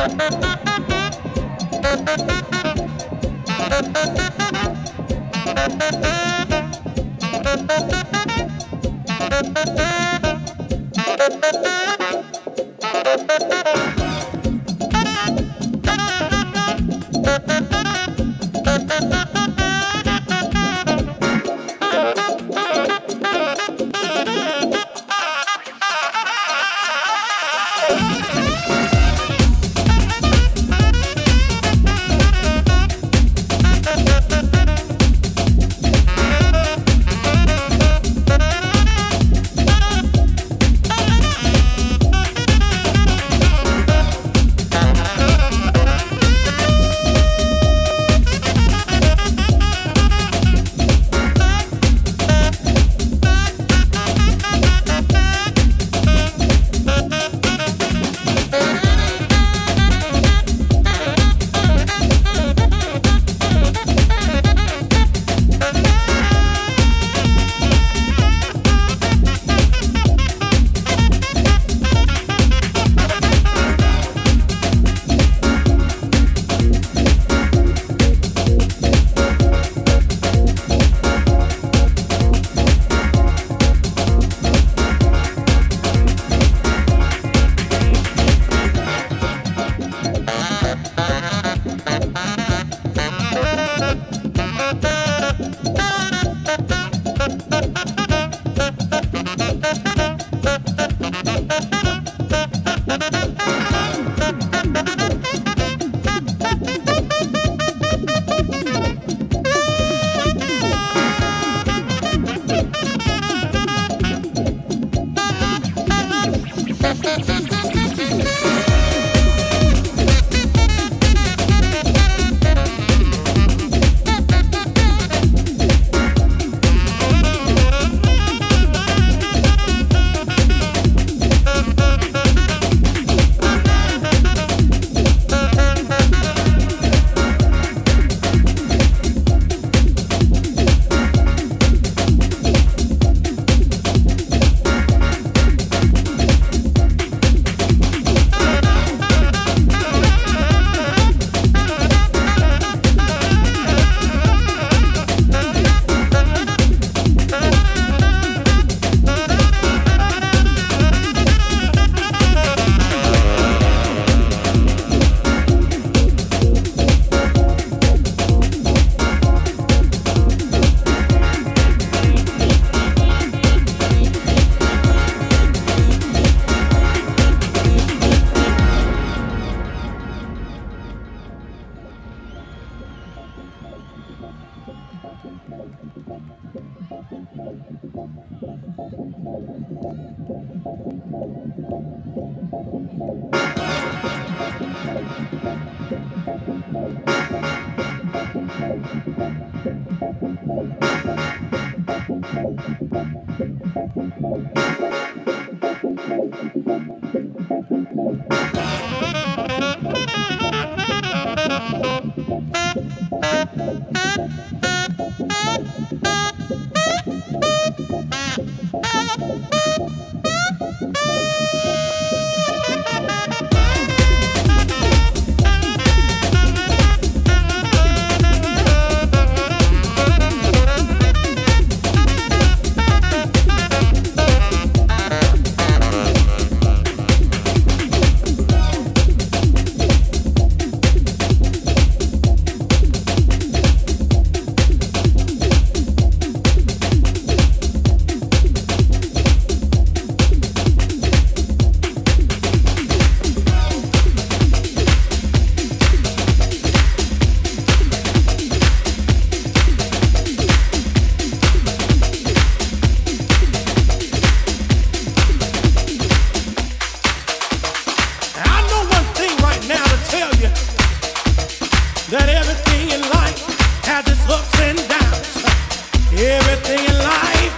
that everything in life has its ups and downs. Everything in life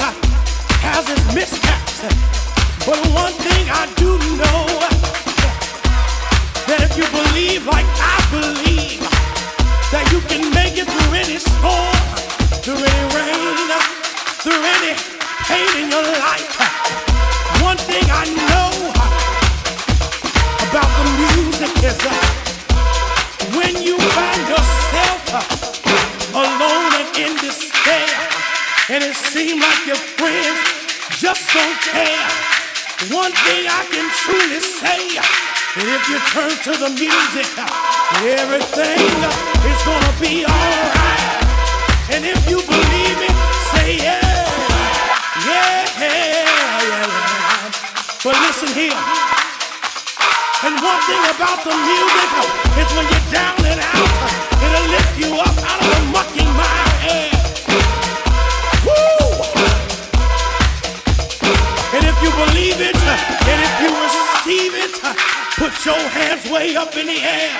has its mishaps. But one thing I do know, that if you believe like I believe, that you can make it through any storm, through any rain, through any pain in your life. One thing I know about the music is and it seems like your friends just don't care. One thing I can truly say, that if you turn to the music, everything is gonna be alright. And if you believe me, say yeah, yeah, yeah. But listen here, and one thing about the music is when you're down and out, it'll lift you up out of the mucky mire air. Woo! And if you believe it, and if you receive it, put your hands way up in the air.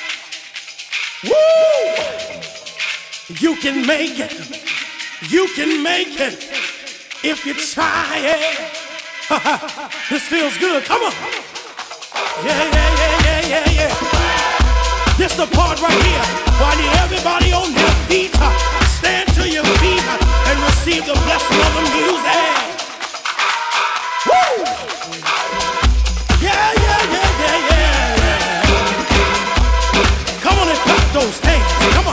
Woo! You can make it. You can make it if you try it. This feels good. Come on. Yeah, yeah, yeah, yeah, yeah, yeah. This the part right here where I need everybody on their feet. Stand to your feet and receive the blessing of the music. Woo! Yeah, yeah, yeah, yeah, yeah, yeah. Come on and clap those hands. Come on.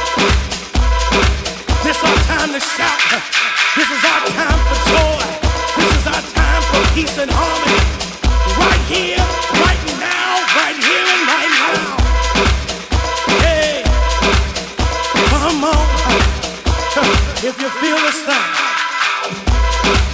This our time to shout. This is our time for joy. This is our time for peace and harmony. Right here, right now, right here and right now. Hey, come on. If you feel this thing.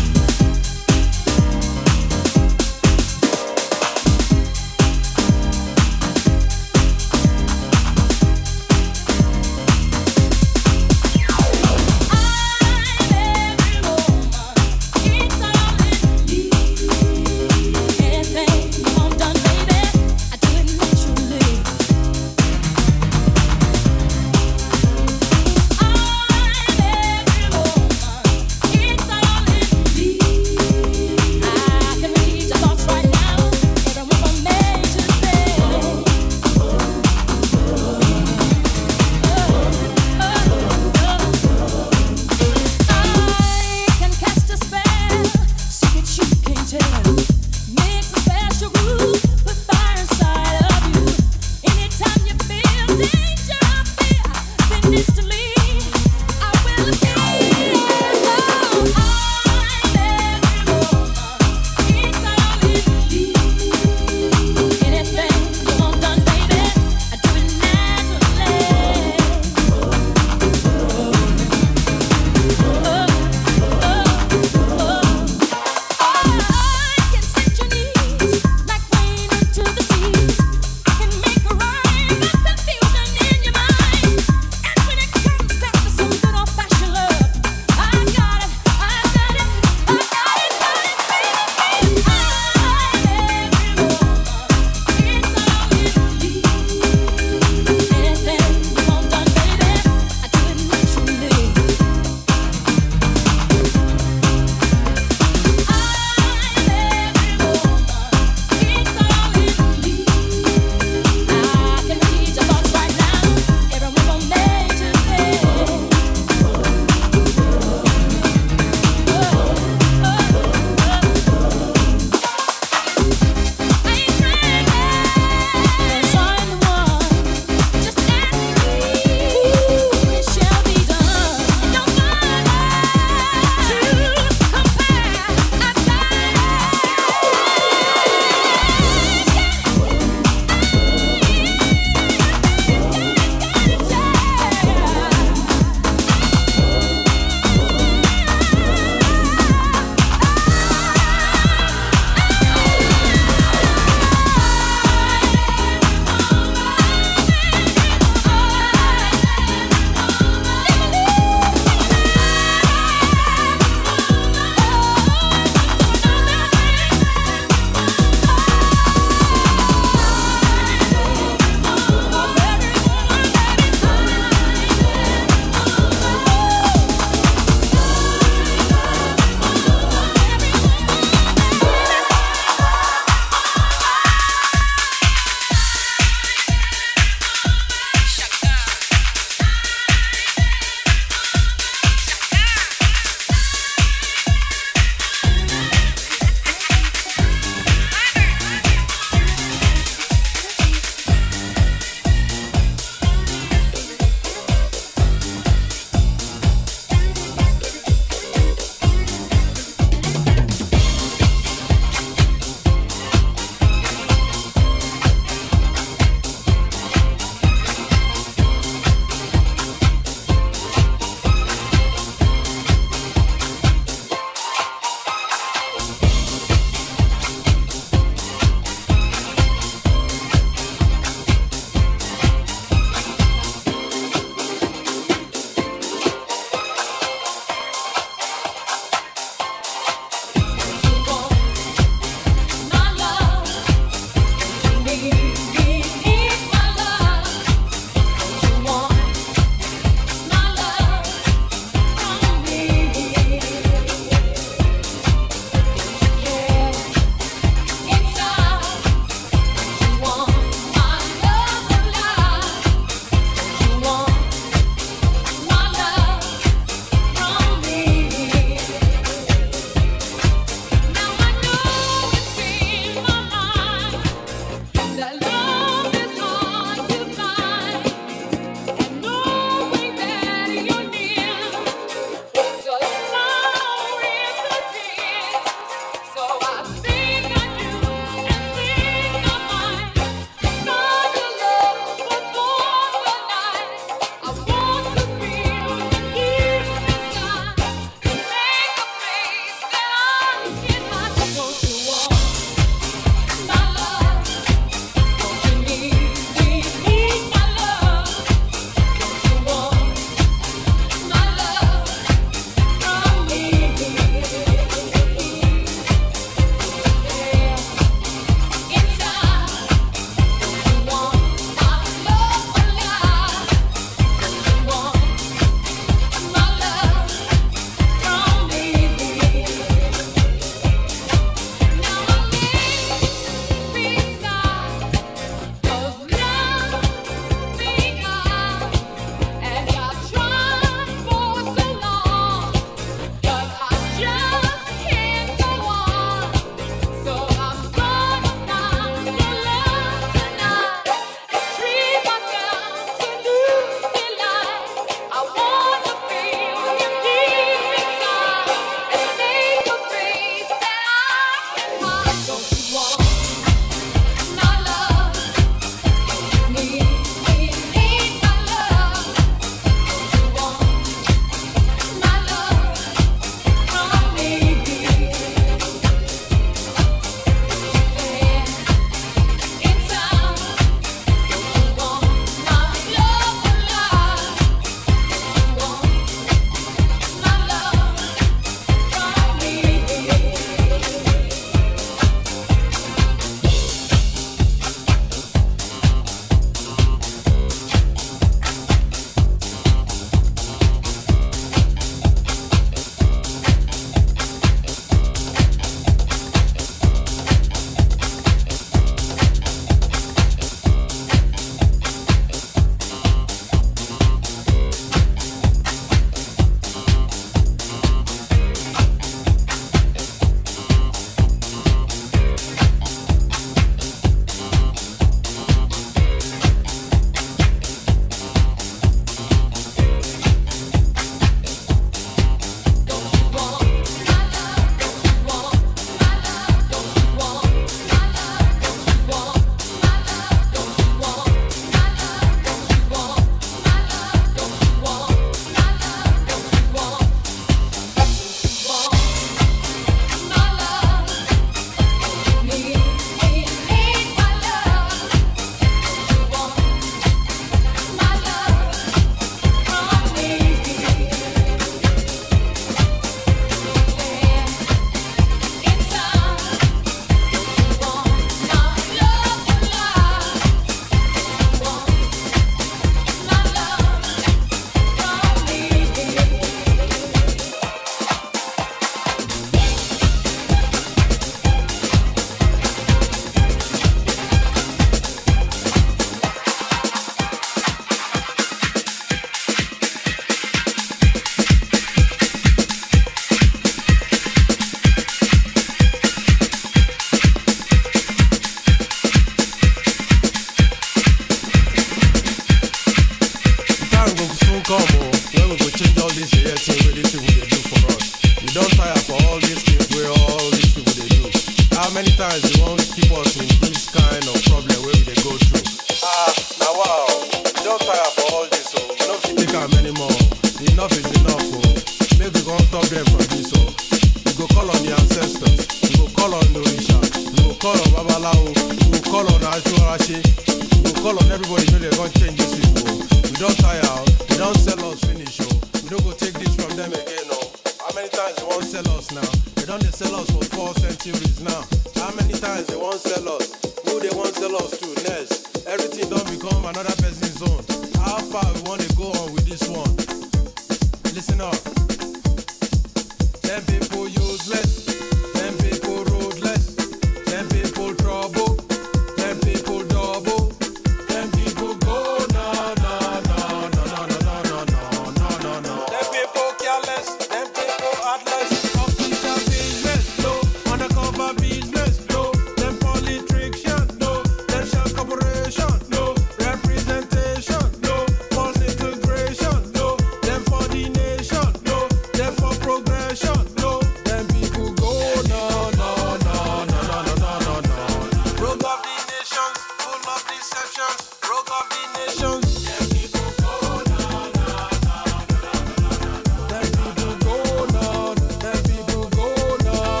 many times they won't keep us in this kind of problem where we dey go through? Now wow, we don't tire for all this, so we don't fit take am anymore. Enough is enough, oh. Make we go stop them from this, oh. We go call on the ancestors, we go call on the Orisha, we go call on Babalawo, we go call on Aṣuraṣe, we go call on everybody wey dey gon change this people. We don't tire, they don't sell us finish, oh. We don't go take this from them again, oh. How many times they won't sell us now? They don't sell us for 4 centuries now. How many times they won't sell us? Who they won't sell us to next? Everything don't become another person's own. How far we want to go on with this one? Listen up. Them people useless. Them people roadless. Them people trouble. Them people double. Them people go no, no, no, no, no, no, no, no, no, no, no. Them people careless. Them people heartless. Official business, no. Undercover business, no. Them politicians, no. Them shell corporation, no. Representation, no. False integration, no. Them for the nation, no. Them for progression, no. Them people go no, no, no, no, no, no, no, no, no. Rogue of the nations, full of deception. Rogue of the nations. Them people go no, no, no, no. Them people go no. Them people go no.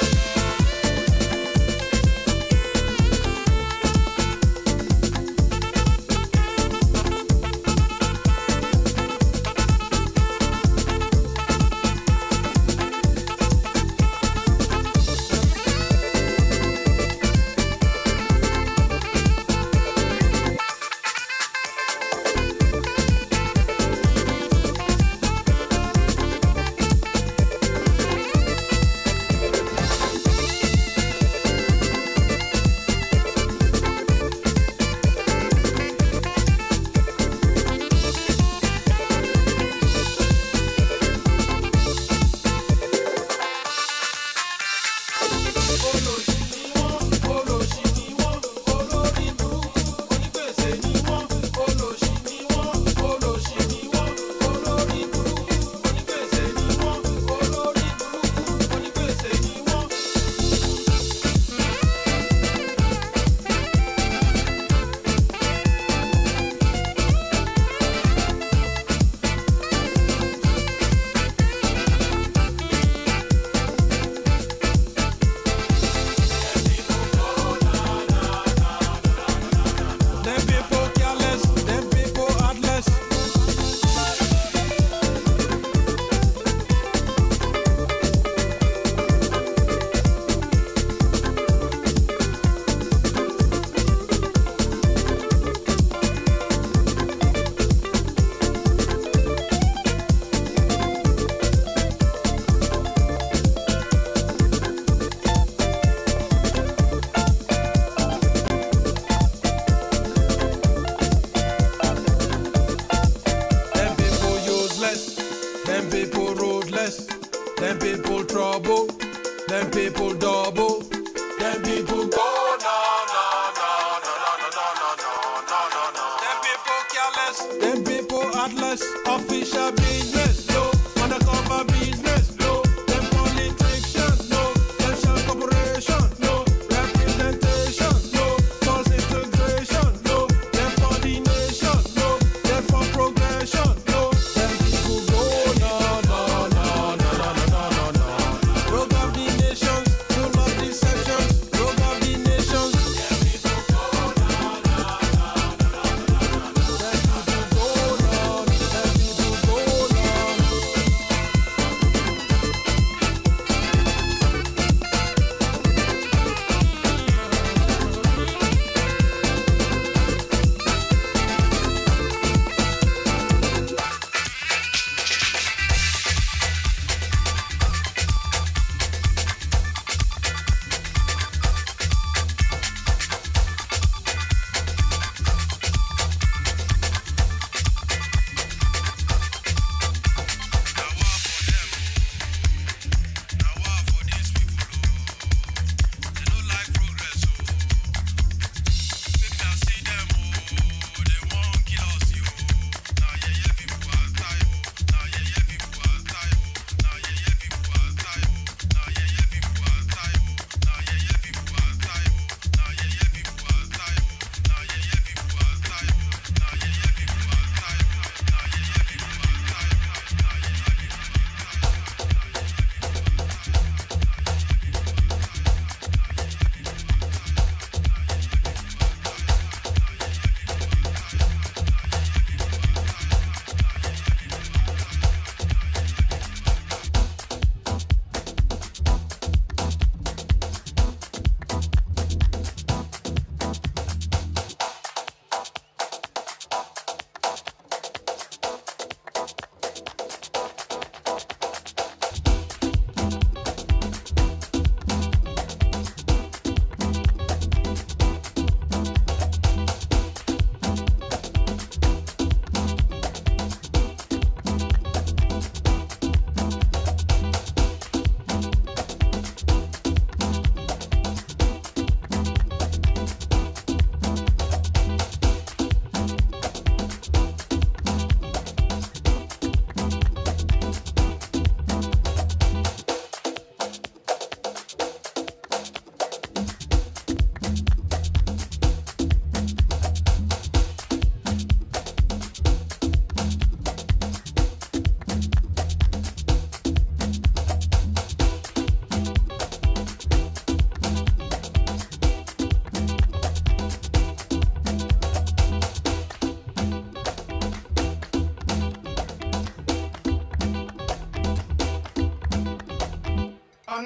Them people careless. Them people heartless. Them people useless. Them people roadless. Them people trouble. Them people double. Them people go no, no, no, no, no, no, no, no, no, no, no. Them people careless. Them people heartless. Official business, no. Undercover business, no. Them politicians, no. Them shell corporation, no. Representation, no. False integration, no. Them for the nation, no. Them for progression, no. Them people go no, no, no, no, no, no, no, no, no. Rogue of the nations, full of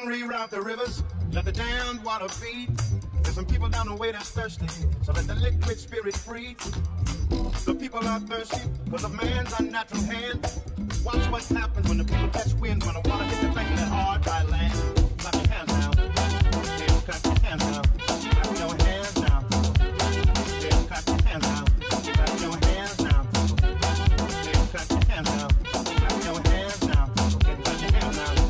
Unreroute the rivers, let the damned water feed. There's some people down the way that's thirsty, so let the liquid spirit free. The people are thirsty because of man's unnatural hand. Watch what happens when the people catch wind, when the water hits the bank of that hard, dry land. Clap your hands now. Yeah, clap your hands now. Clap your hands now. Yeah, clap your hands now. Clap your hands now. Yeah, clap your hands now. Clap your hands now. Yeah, clap your hands now.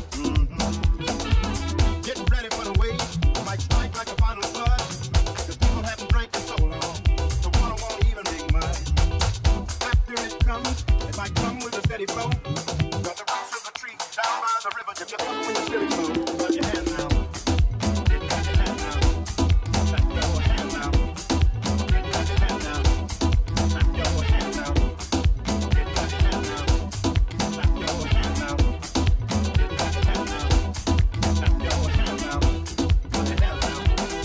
Get ready for the wave. Might strike like a final flood. The people haven't drank in so long. The water won't even make mud. After it comes, it might come with a steady flow. Got the roots of the tree down by the river. Just up with the steady flow. Put your hands now. Get your hands now. Clap your hands now. Get your hands now. Clap your hands now. Get your hands now. Clap your hands now. Get your hands now. Clap your hands now. Put your hands now.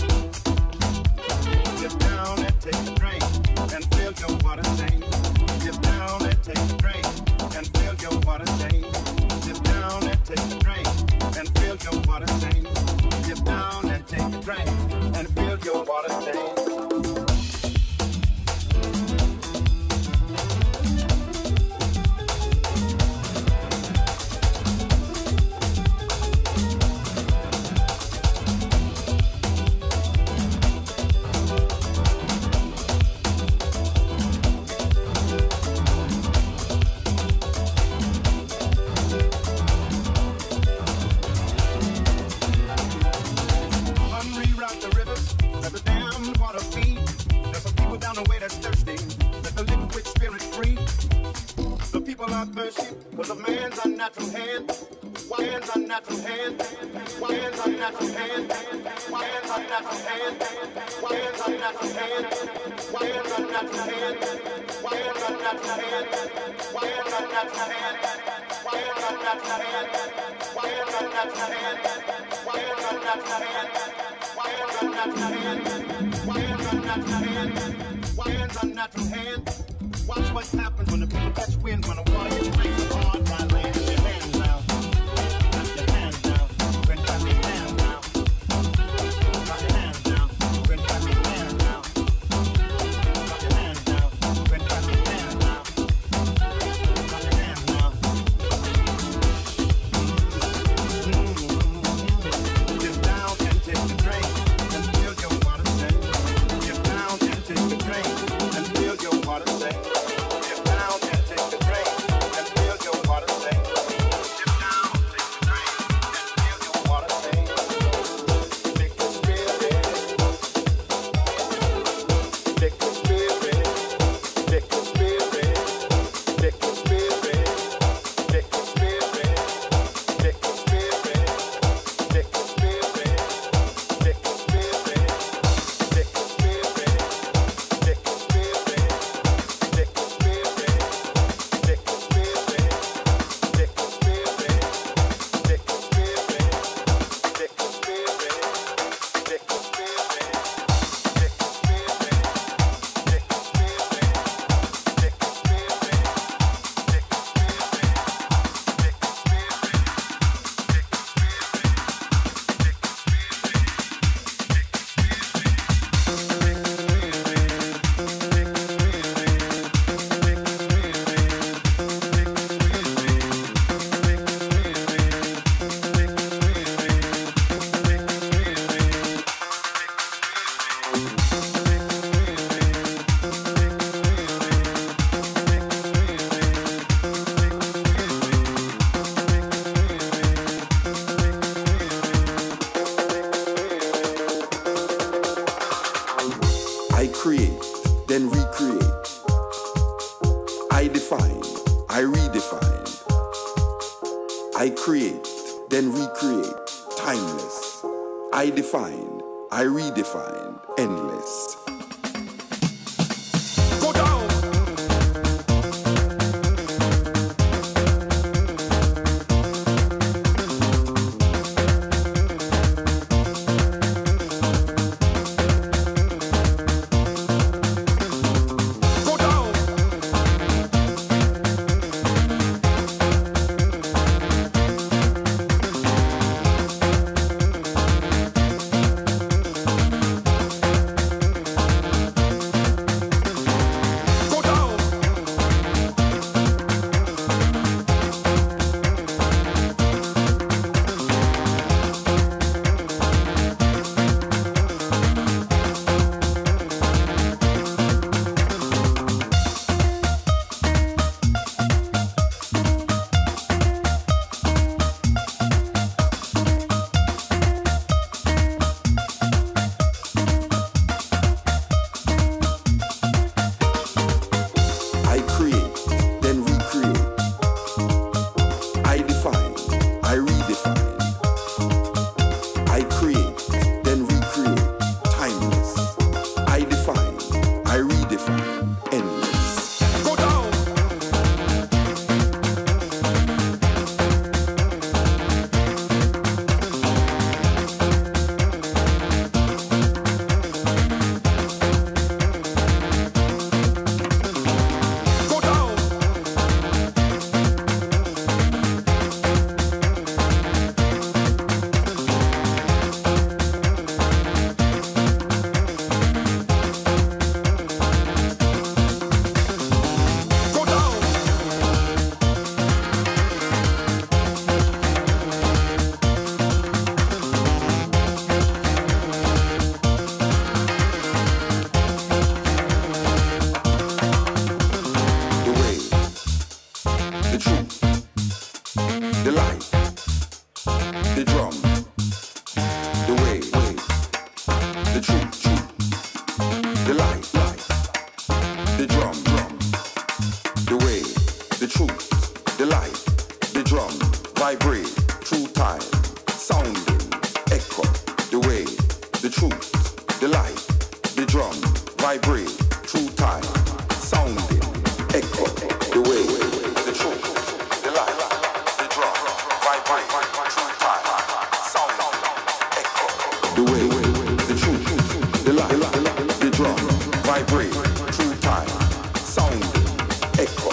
Get down and take a drink and feel your water tank. Get down and take a drink and feel your water tank. Get down and take a drink and feel your water tank. Get down and take a drink and feel your water tank. Unreroute the rivers, let the damned water feed. There's some people down the way that's thirsty, let the liquid spirit free. The people are thirsty because of man's unnatural hand. Why man's unnatural hand? Why man's unnatural hand? Why man's unnatural hand? Why man's unnatural hand? Why man's unnatural hand? Why man's unnatural hand? Why man's unnatural hand? Why man's unnatural hand? Why man's unnatural hand? Why man's unnatural hand? Why man's unnatural hand? Why man's unnatural hand? Why man's unnatural hand? Watch what happens when the people catch wind, when the water hits the hard, dry land. Your hands now. Clap your hands now. Clap your hands now. Clap your hands now. Clap your hands now. Clap your hands now. Clap your hands now. Clap your hands now. Get down and take a drink and feel your water tank. Get down and take a drink and feel your water tank. Get down and take a drink and feel your water tank. Get down, take a drink and feel your water tank. Take the spirit, take the spirit, take the spirit, take the spirit, take the spirit, take the spirit, take the spirit, take the spirit, take the spirit, take the spirit, take the spirit, take the spirit, take the spirit, take the spirit, take the spirit, take the spirit, take the spirit, take the spirit, take the I create, then recreate. I define, I redefine. I create, then recreate. Timeless. I define, I redefine. Endless. Go down! vibrate through time, sounding, echo, the way, the truth, the light, the drum, vibrate through time, sounding, echo, the way, the truth, the light, the drum, vibrate through time, sounding, echo.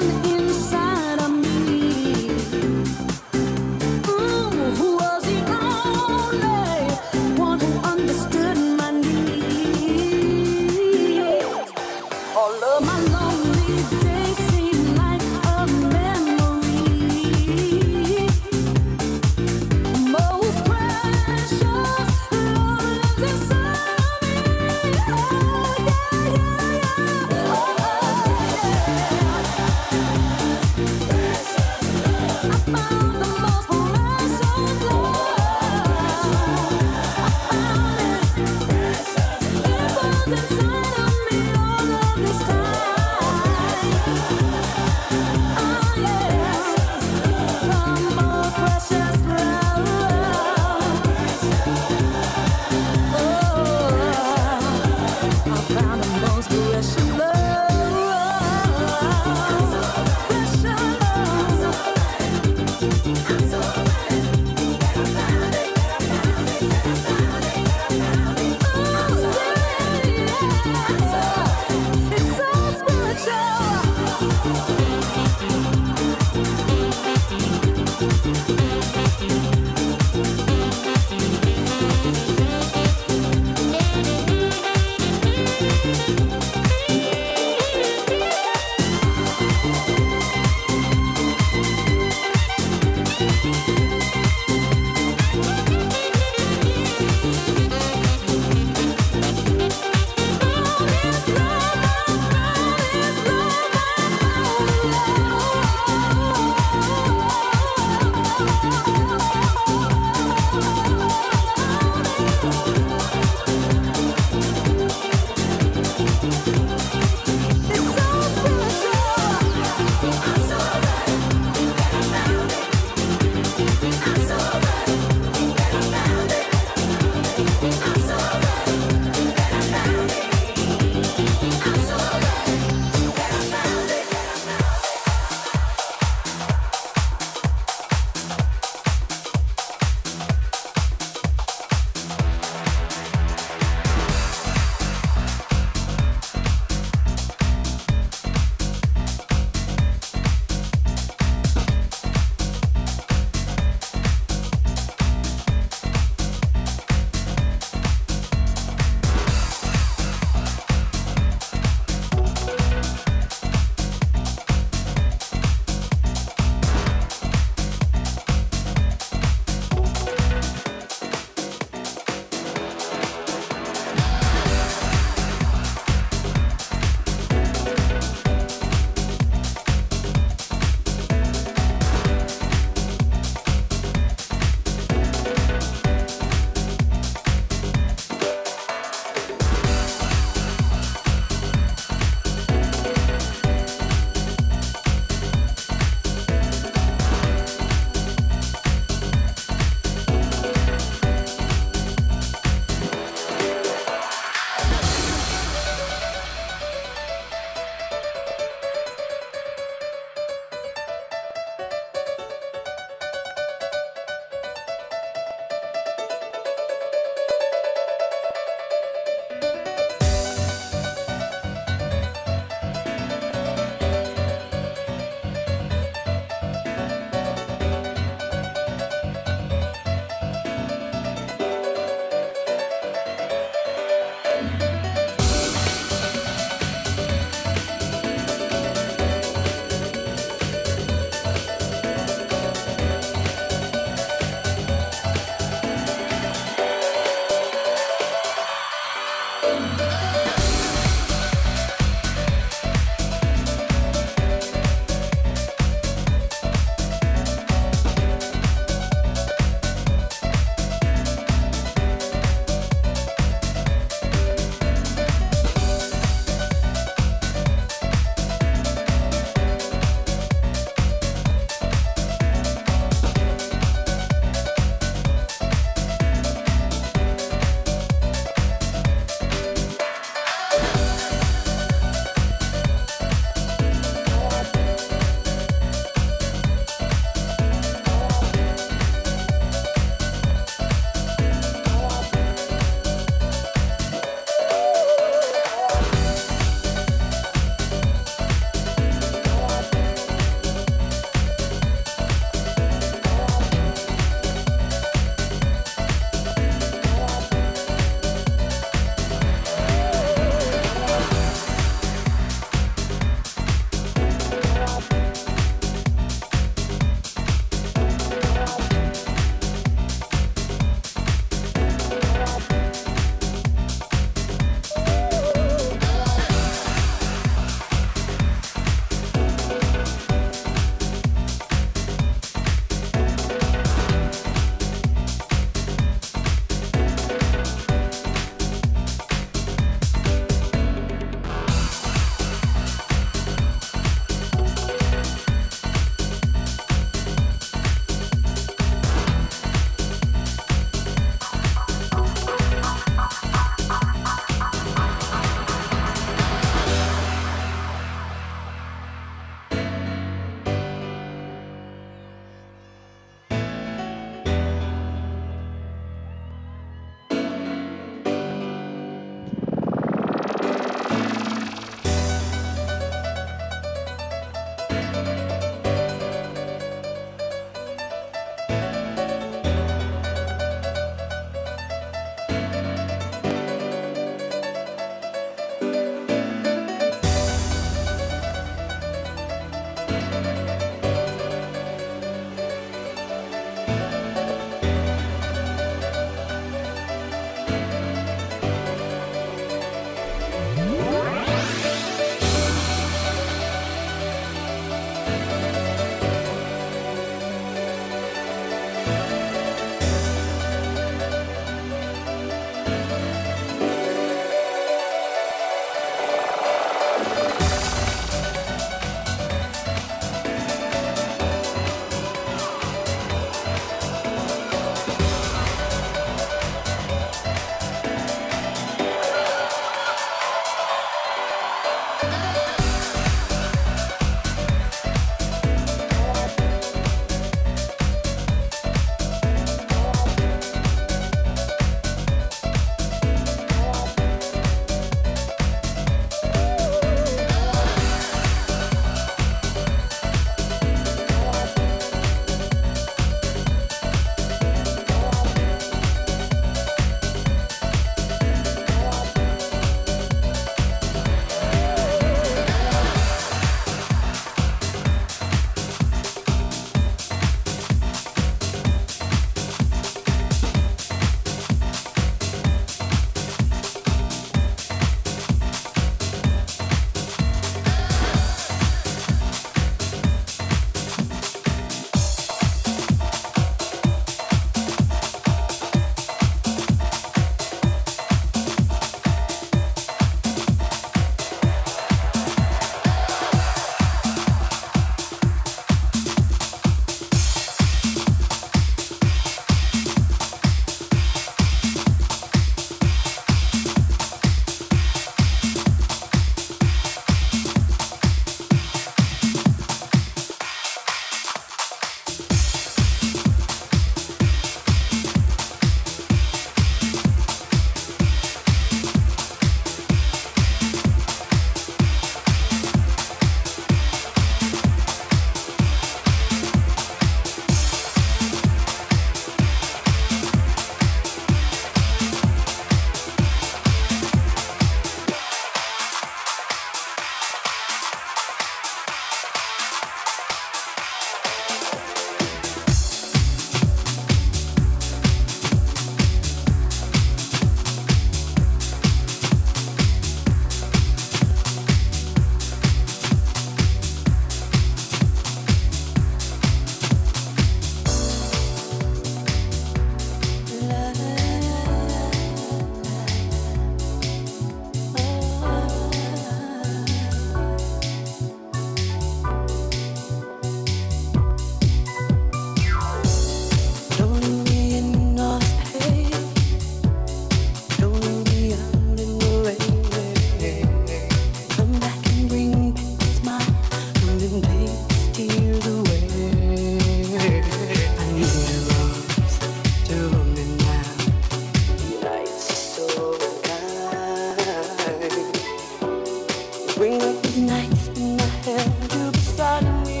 bring up the nights when I held you beside me.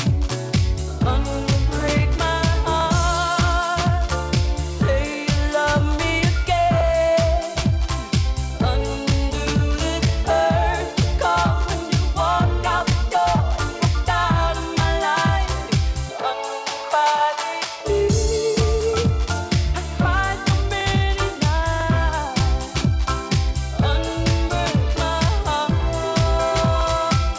Unbreak my heart. Say you love me again. Undo this hurt. Cause when you walk out the door, you walked out of my life. Unfry these tears. I cried so many nights. Unbreak my heart.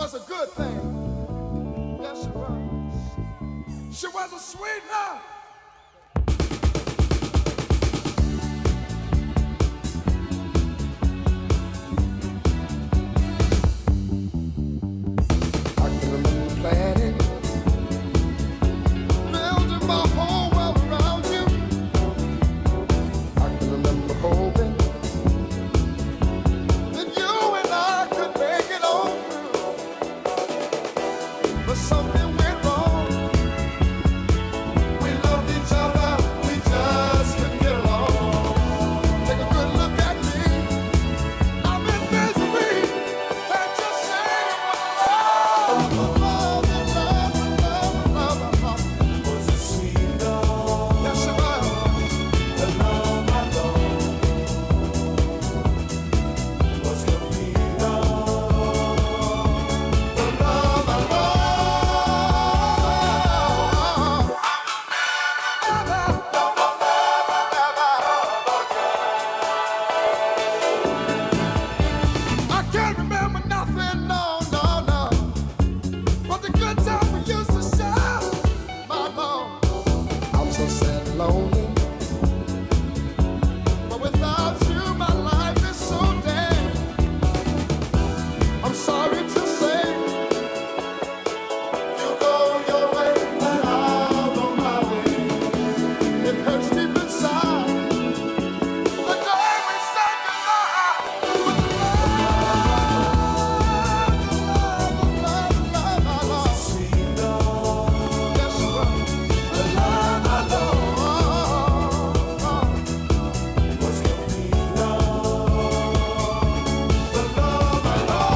was a good thing. Yes, she was. She was a sweet love. I can remember planning, building my whole world around you. I can remember hoping that you and I could make it on through. But something went wrong. We loved each other, we just couldn't get along. Take a good look at me, I'm in misery. Can't you say it was love? Was it sweet love? Yes, it was. The love I know was complete love. The love I know. I can't remember nothing, no, no, no. But the good time we used to share, my Lord. I'm so sad and lonely. But without you, my life is so dead. I'm sorry to say, you go your way and I'll go my way. It hurts deep inside. The day we say goodbye with love, sweet love. Yes, it was. The love I know was complete love. The love I know.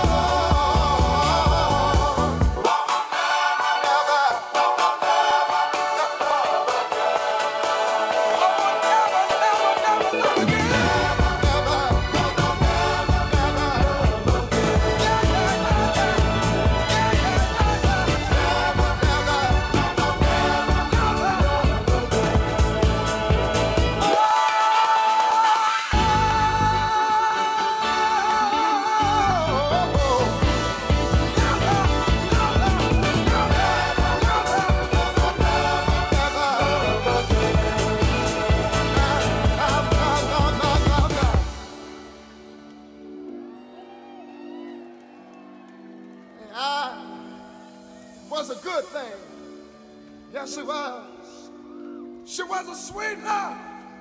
Was a good thing. Yes, she was. She was a sweet love.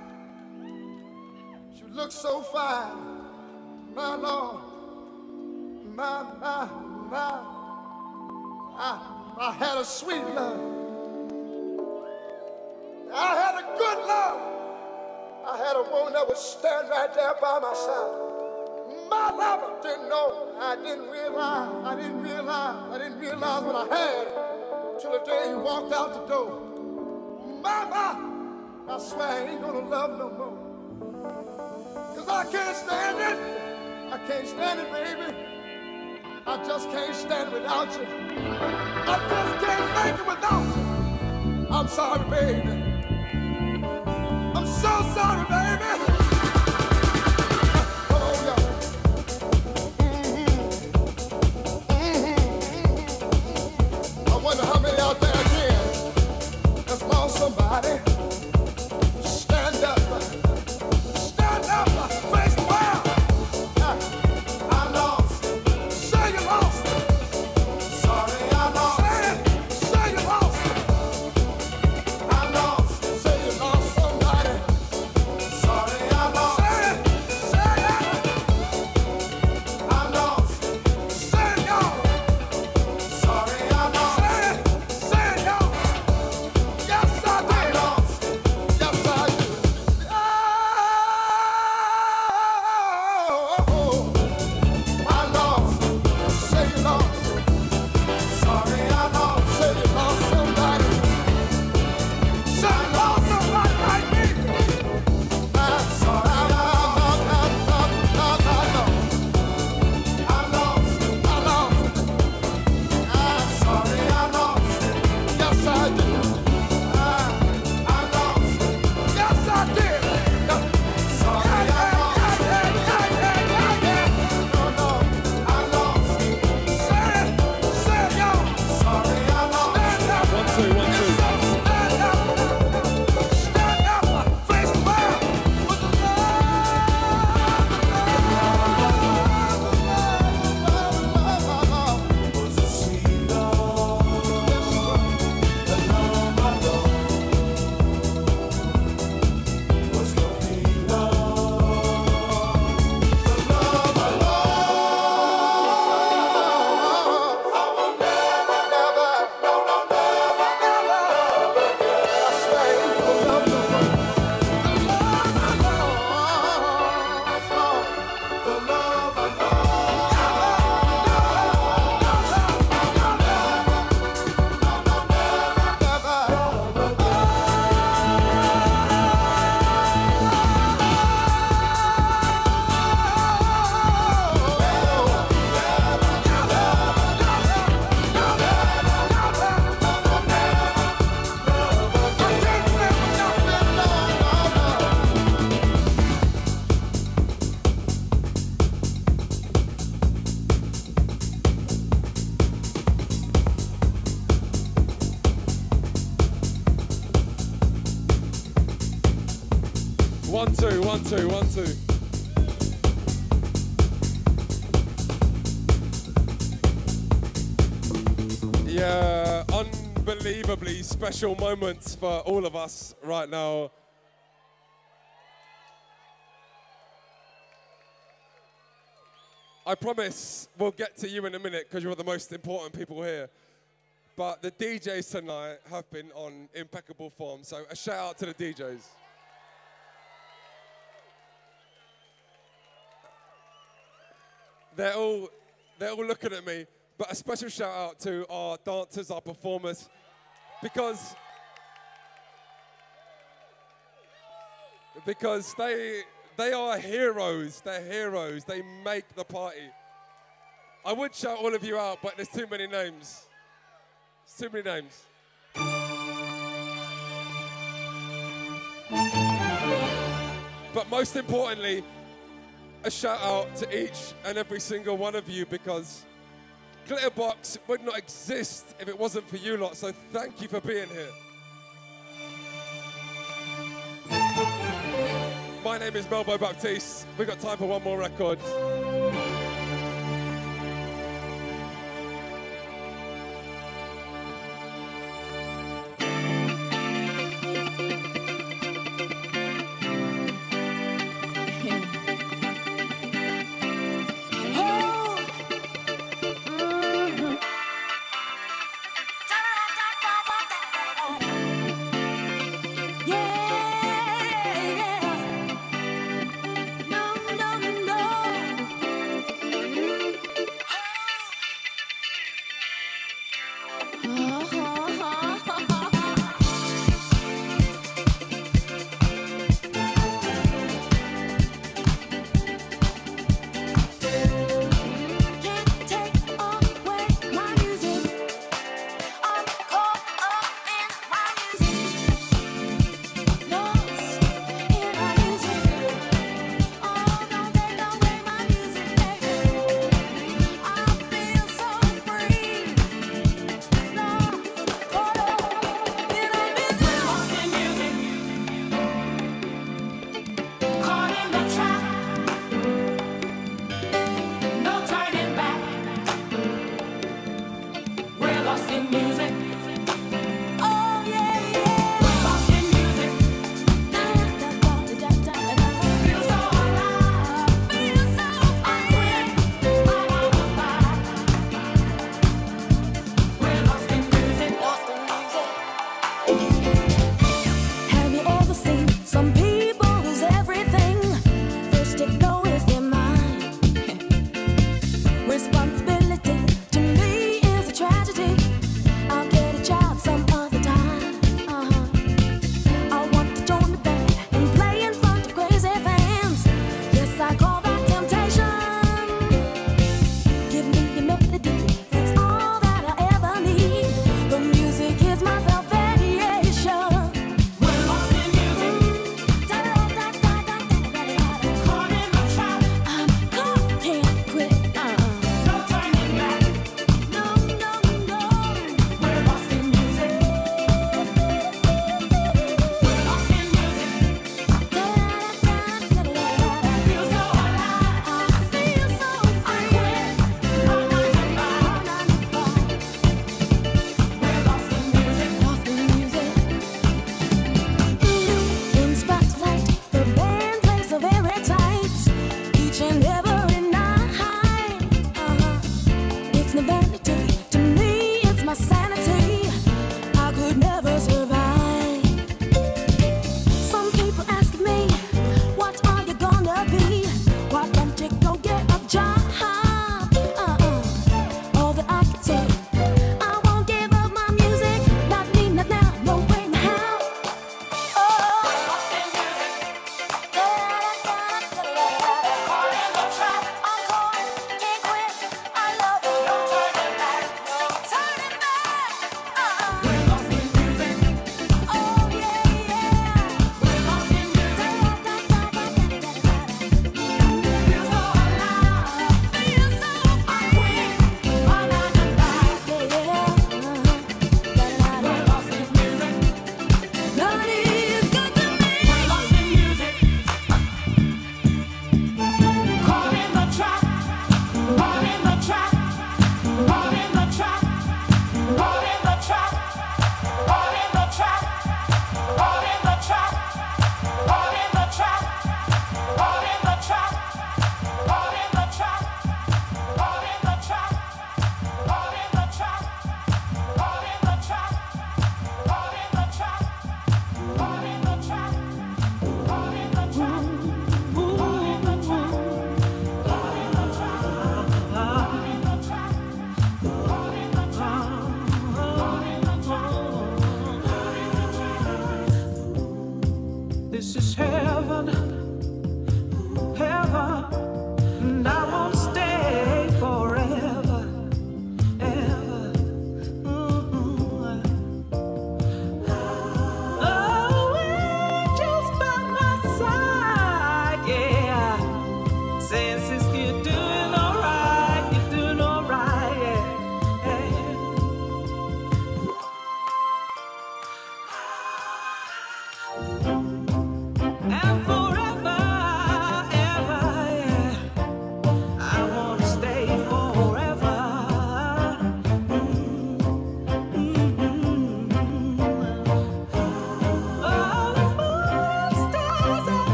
She looked so fine. My Lord. My. I had a sweet love. I had a good love. I had a woman that would stand right there by my side. My lover didn't know. I didn't realize what I had till the day he walked out the door. Mama, I swear I ain't gonna love no more. 'Cause I can't stand it. I can't stand it, baby. I just can't stand it without you. I just can't make it without you. I'm sorry, baby. I'm so sorry, baby. Come on, y'all. I wonder how many out there again has lost somebody. Stand up, face the world. I lost. Say you lost. Sorry, I lost. Say you lost. I lost. Say you lost somebody. 1, 2, 1, 2, 1, 2. Yeah, unbelievably special moments for all of us right now. I promise we'll get to you in a minute because you're the most important people here. But the DJs tonight have been on impeccable form, so a shout out to the DJs. They're all looking at me, but a special shout out to our dancers, our performers, because they are heroes. They're heroes. They make the party. I would shout all of you out, but there's too many names. There's too many names. But most importantly, a shout out to each and every single one of you, because Glitterbox would not exist if it wasn't for you lot, so thank you for being here. My name is Melbo Baptiste. We've got time for one more record.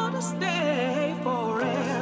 to stay forever.